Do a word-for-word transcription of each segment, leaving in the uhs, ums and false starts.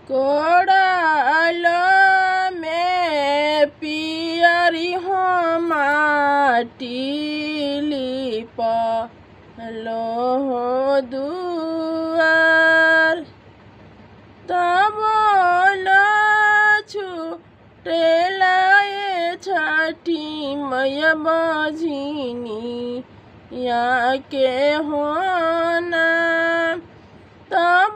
कोड़ाल में पियरी हो माटी लिपलो हो दुआर तब छूटेला छठी मैया बझिनी या के होना तब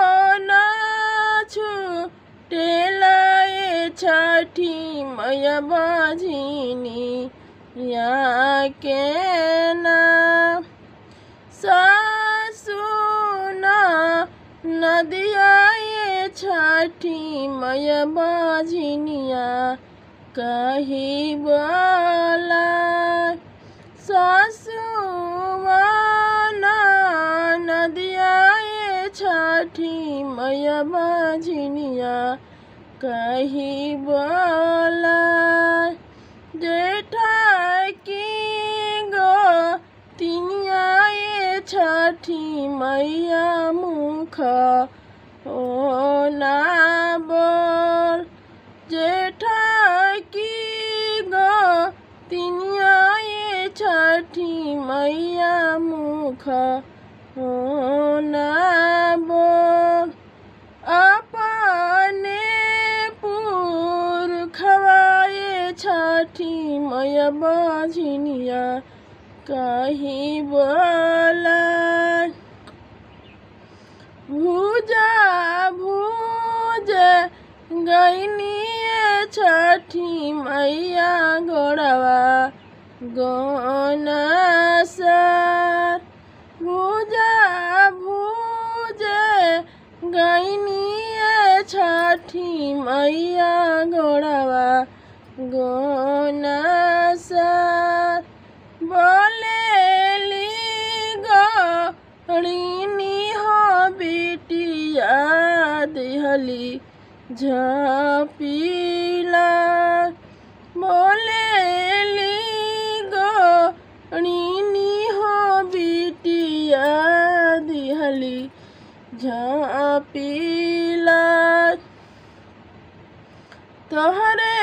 छूटेला छठी मैया बझिनी या के ना सासु नदिया छठी मैया बझिनिया कही बोला सासु नदिया छठी मैया बझिनिया कही बोला जेठा की गो तिनिया छठी मैया मुख ओ ना बोल जेठा की गो तिनिया छठी मैया मुख ओ ना बोल अपने पुरखवाए छठी मैया बझिनिया कही बोला भूजा भूज गईनी छठी मैया गोड़वा गोना सर भूजा भूज गईनी छठी मैया गोड़वा गोना सर बोलेली गड़ीनी हो बिटिया दिहली झपीला बोलेली गड़ीनी हो बिटिया दिहली झपीला तोहरे